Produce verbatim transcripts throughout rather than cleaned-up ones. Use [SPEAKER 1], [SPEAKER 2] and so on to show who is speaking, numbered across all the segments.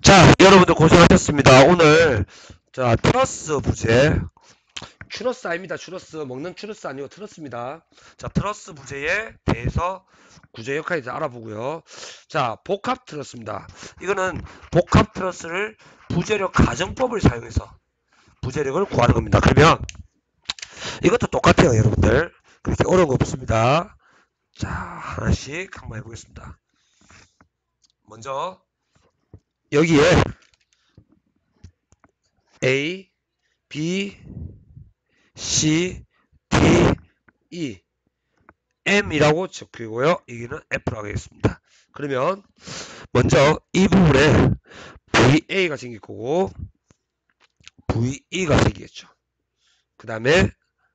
[SPEAKER 1] 자, 여러분들 고생하셨습니다. 오늘 자 트러스 부재, 추러스 아닙니다. 추러스 먹는 추러스 아니고 트러스입니다. 자, 트러스 부재에 대해서 구조 역할에 대해서 알아보고요. 자, 복합 트러스입니다. 이거는 복합 트러스를 부재력 가정법을 사용해서 부재력을 구하는 겁니다. 그러면 이것도 똑같아요, 여러분들. 그렇게 어려운 거 없습니다. 자, 하나씩 한번 해보겠습니다. 먼저 여기에 A, B, C, D, E, M이라고 적히고요. 여기는 F라고 하겠습니다. 그러면 먼저 이 부분에 브이에이가 생길 거고 브이이가 생기겠죠. 그 다음에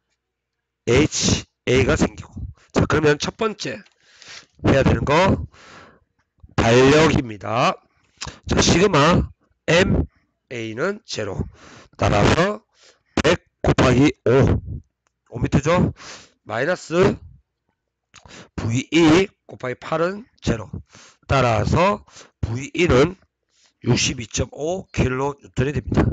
[SPEAKER 1] 에이치에이가 생기고. 자, 그러면 첫 번째 해야 되는 거 달력입니다. 자, 시그마 엠에이는 제로. 따라서 백 곱하기 오. 오 미터죠? 마이너스 브이이 곱하기 팔은 제로. 따라서 브이이는 육십이 점 오 킬로뉴턴이 됩니다.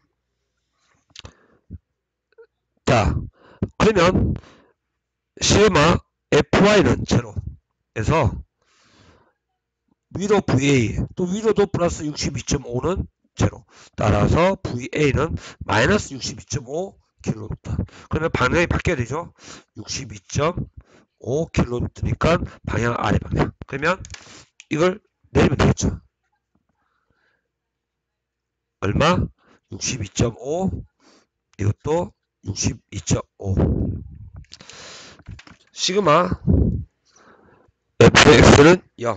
[SPEAKER 1] 자, 그러면 시그마 에프와이는 제로에서 위로 브이에이 또 위로도 플러스 육십이 점 오는 제로. 따라서 브이에이는 마이너스 육십이 점 오 킬로뉴턴. 그러면 방향이 바뀌어야 되죠. 육십이 점 오 킬로뉴턴이니까 방향 아래 방향. 그러면 이걸 내리면 되겠죠. 얼마? 육십이 점 오. 이것도 육십이 점 오. 시그마 에프엑스는 영.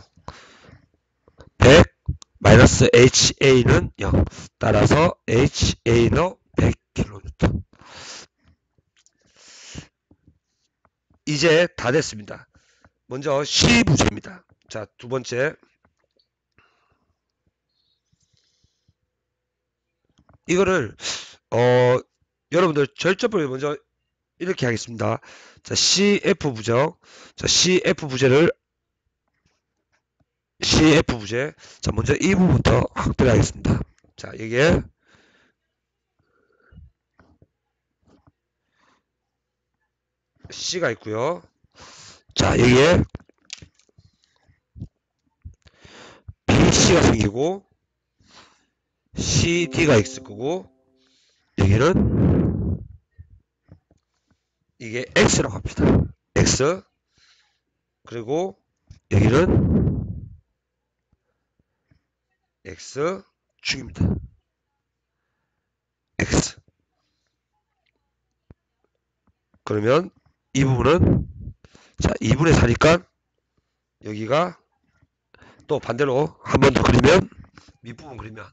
[SPEAKER 1] 백 마이너스 에이치에이는 영. 따라서 에이치에이는 백 킬로뉴턴. 이제 다 됐습니다. 먼저 C 부재입니다. 자, 두 번째. 이거를 어 여러분들 절접을 먼저 이렇게 하겠습니다. 자, 씨에프 부정. 자, 씨에프 부재를 씨에프 부재. 자, 먼저 이 부분부터 확대를 하겠습니다. 자, 이게 C가 있고요. 자, 여기에 비씨가 생기고 씨디가 있을 거고 여기는 이게 X라고 합니다. X. 그리고 여기는 X 축입니다. X. 그러면 이 부분은 자 이분의 사니까 여기가 또 반대로 한 번 더 그리면 밑부분 그리면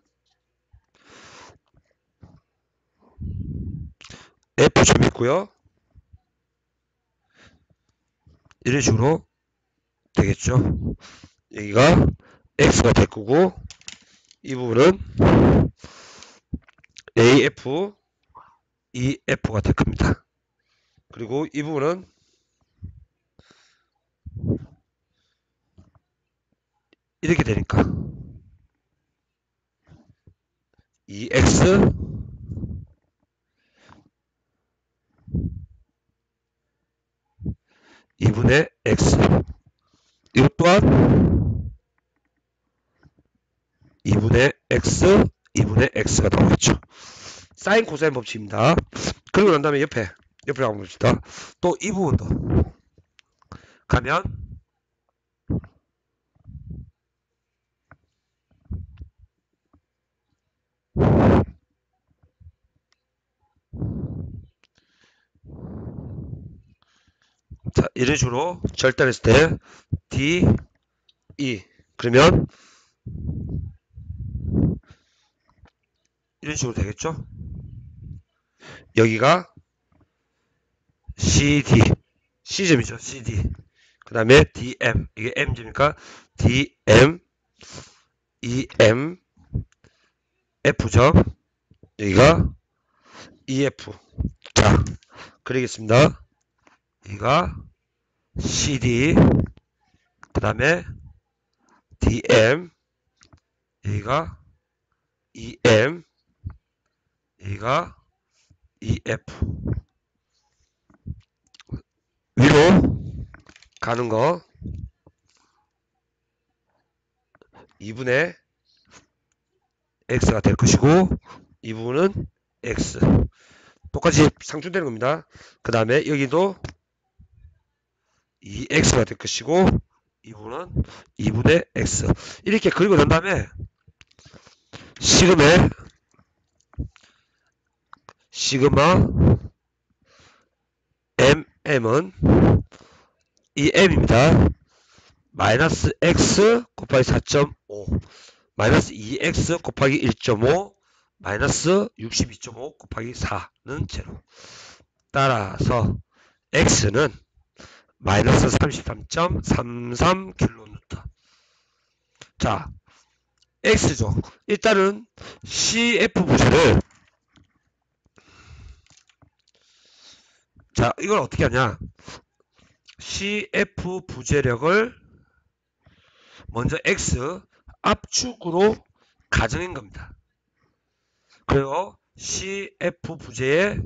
[SPEAKER 1] F점 있고요. 이런 식으로 되겠죠. 여기가 X가 될 거고 이 부분은 에이에프, 이에프가 될 겁니다. 그리고 이 부분은 이렇게 되니까 이엑스 이분의 X. 이것 또한 이분의 X, 이분의 X가 나오겠죠. 사인 코사인 법칙입니다. 그리고 난 다음에 옆에, 옆에 한번 봅시다. 또 이 부분도 가면 자, 이런 식으로 절단했을 때 D, E. 그러면 이런 식으로 되겠죠. 여기가 씨디, C점이죠. 씨디. 그 다음에 디엠. 이게 M점이니까 디엠, 이엠, F점. 여기가 이에프. 자, 그리겠습니다. 여기가 씨디. 그 다음에 디엠. 여기가 이엠, 여기가 이에프. 위로 가는 거 이분의 x가 될 것이고 이 부분은 x. 똑같이 상충되는 겁니다. 그 다음에 여기도 이 엑스가 될 것이고 이 부분은 이분의 x. 이렇게 그리고 난 다음에 시그마 시그마 mm은 이 m입니다. 마이너스 x 곱하기 사 점 오, 마이너스 이 엑스 곱하기 일 점 오, 마이너스 육십이 점 오 곱하기 사는 제로. 따라서 x는 마이너스 삼십삼 점 삼삼 킬로뉴턴. 자, x죠. 일단은 씨에프 부재를, 자, 이걸 어떻게 하냐. 씨에프 부재력을 먼저 x 압축으로 가정한 겁니다. 그리고 씨에프 부재의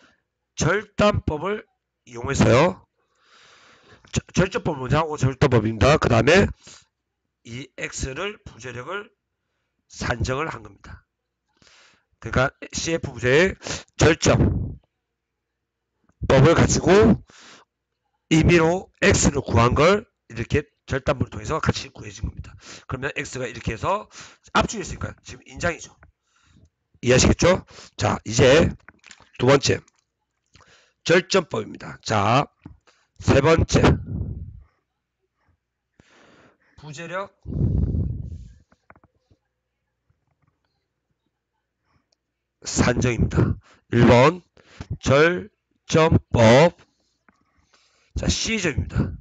[SPEAKER 1] 절단법을 이용해서요. 저, 절전법을 먼저 하고 절단법입니다. 그 다음에 이 x를 부재력을 산정을 한 겁니다. 그러니까 씨에프 부재의 절전법을 가지고 임의로 x를 구한 걸 이렇게 절단법을 통해서 같이 구해진 겁니다. 그러면 x가 이렇게 해서 압축했으니까 지금 인장이죠. 이해하시겠죠? 자, 이제 두 번째 절전법입니다. 자, 세 번째 부재력 산정입니다. 일 번 절전법. 자, C점입니다.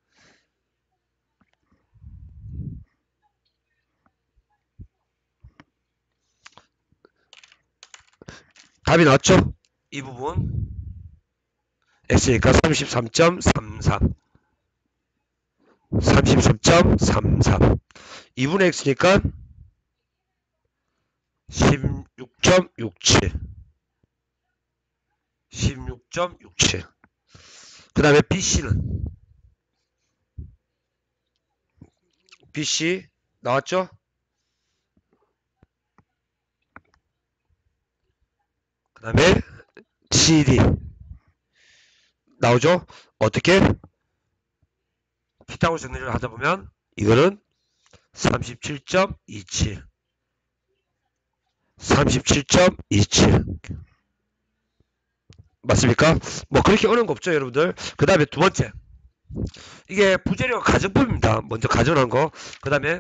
[SPEAKER 1] 답이 나왔죠? 이 부분 x니까 삼십삼 점 삼삼, 삼십삼 점 삼삼. 이분의 x니까 십육 점 육칠, 십육 점 육칠. 그 다음에 비씨는 비씨 나왔죠? 그 다음에 씨디 나오죠? 어떻게? 피타고라스 정리를 하다 보면 이거는 삼십칠 점 이칠, 삼십칠 점 이칠. 맞습니까? 뭐 그렇게 어려운 거 없죠, 여러분들. 그 다음에 두 번째, 이게 부재력 가정법입니다. 먼저 가정한 거. 그 다음에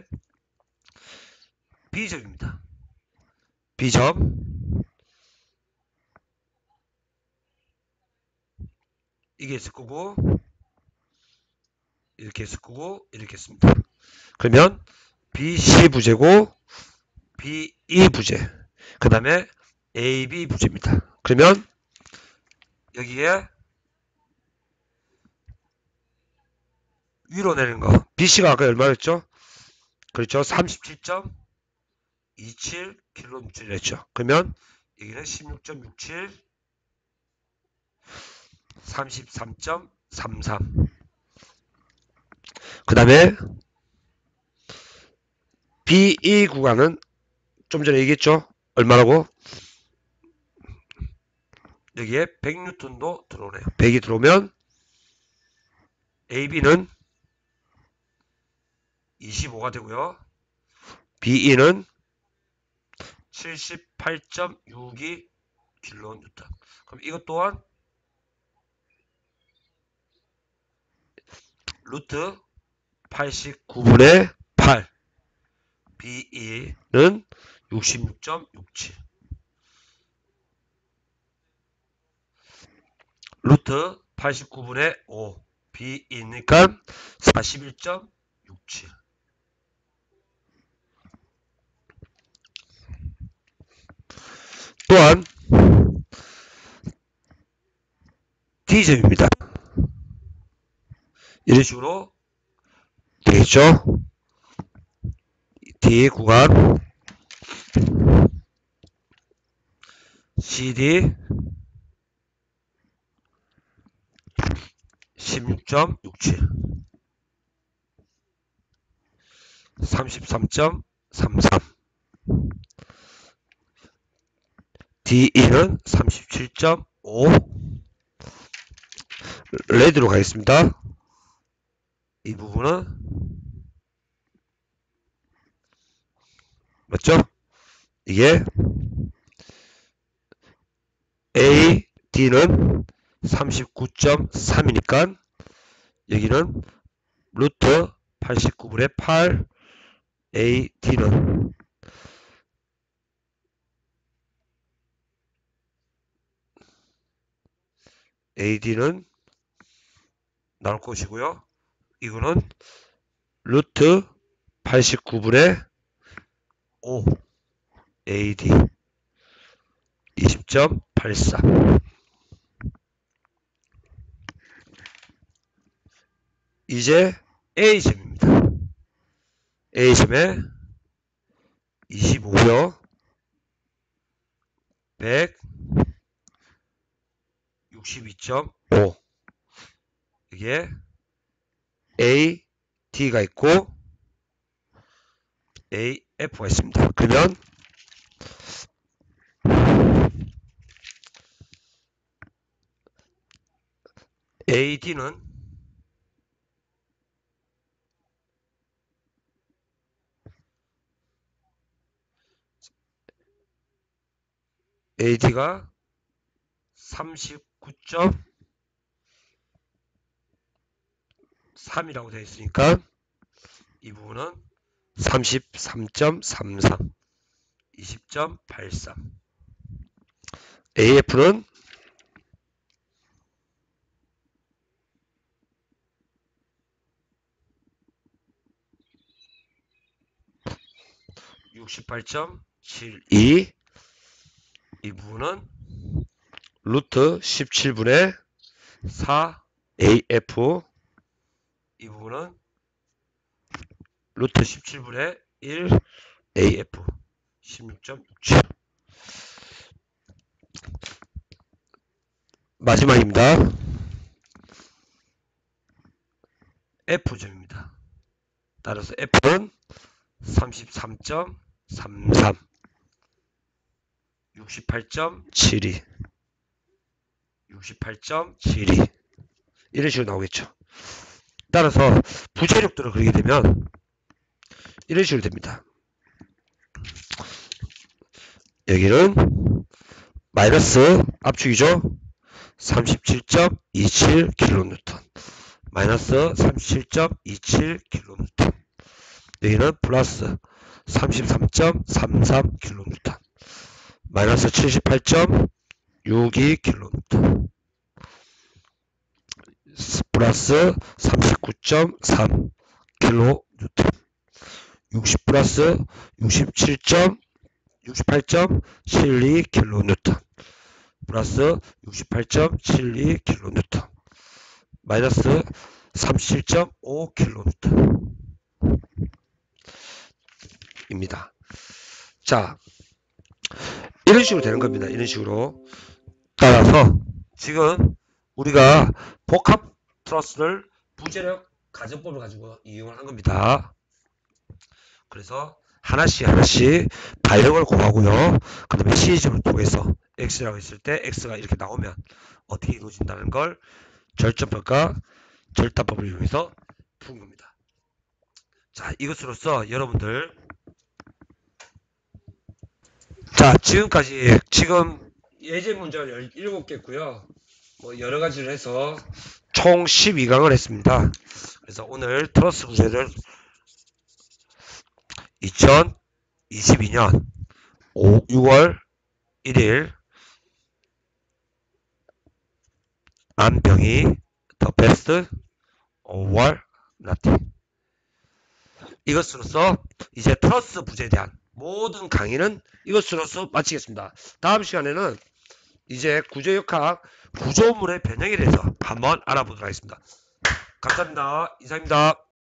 [SPEAKER 1] B점입니다. B점. 이게 있을 거고 이렇게 했을 거고 이렇게 했습니다. 그러면 비씨 부재고 비이 부재, 그 다음에 에이비 부재입니다. 그러면 여기에 위로 내리는 거 비씨가 아까 얼마였죠? 그렇죠. 삼십칠 점 이칠 킬로뉴턴이었죠. 그러면 여기는 십육 점 육칠, 삼십삼 점 삼삼. 그 다음에 비이 구간은 좀 전에 얘기했죠. 얼마라고? 여기에 백 뉴턴도 들어오네요. 백이 들어오면 에이비는 이십오가 되고요. 비이는 칠십팔 점 육이 킬로뉴턴. 그럼 이것 또한 루트 팔십구분의 팔, 비이는 육십육 점 육칠, 루트 팔십구분의 오, 비이니까 사십일 점 육칠. 또한 D점입니다. 이런 식으로 되겠죠. D 구간 씨디 십육 점 육칠, 삼십삼 점 삼삼, 디이는 삼십칠 점 오. 레드로 가겠습니다. 이 부분은 맞죠? 이게 A, D는 삼십구 점 삼이니까 여기는 루트 팔십구분의 팔, A, D는 에이디는 나올 것이고요. 이거는 루트 팔십구분의 오, 에이디 이십 점 팔사. 이제 A점입니다. A점에 이십오요, 백육십이 점 오. 이게 A, D가 있고 A, F가 있습니다. 그러면 에이디는 에이디가 삼십구 점 삼이라고 되어 있으니까 이 부분은 삼십삼 점 삼삼, 이십 점 팔삼. 에이에프는 육십팔 점 칠이, 이 부분은 루트 십칠분의 사 에이에프, 이 부분은 루트 십칠분의 일 에이에프 십육 점 육칠. 마지막입니다. F점입니다. 따라서 F는 삼십삼 점 삼삼, 육십팔 점 칠이, 육십팔 점 칠이 이런 식으로 나오겠죠. 따라서 부재력들을 그리게 되면 이런 식으로 됩니다. 여기는 마이너스 압축이죠. 삼십칠 점 이칠 킬로뉴턴, 마이너스 삼십칠 점 이칠 킬로뉴턴. 여기는 플러스 삼십삼 점 삼삼 킬로뉴턴, 마이너스 칠십팔 점 육이 킬로뉴턴, 플러스 삼십구 점 삼 킬로뉴턴, 육십 플러스 육십칠 점 육십팔 점 칠이 킬로뉴턴, 플러스 육십팔 점 칠이 킬로뉴턴, 마이너스 삼십칠 점 오 킬로뉴턴 입니다. 자, 이런 식으로 되는 겁니다. 이런 식으로. 따라서 지금 우리가 복합 트러스를 부재력 가정법을 가지고 이용을 한 겁니다. 그래서 하나씩 하나씩 발령을 구하고요. 그 다음에 시리즈를 통해서 x라고 했을 때 x가 이렇게 나오면 어떻게 이루어진다는 걸 절전법과 절단법을 이용해서 푼 겁니다. 자, 이것으로써 여러분들, 자, 지금까지 지금 예제 문제를 열일곱 개 했고요. 뭐 여러 가지를 해서 총 십이 강을 했습니다. 그래서 오늘 트러스 부재를 이천이십이 년 유월 일일 안병희 더 베스트 오월 나티, 이것으로서 이제 트러스 부재에 대한 모든 강의는 이것으로서 마치겠습니다. 다음 시간에는 이제 구조역학 구조물의 변형에 대해서 한번 알아보도록 하겠습니다. 감사합니다. 이상입니다.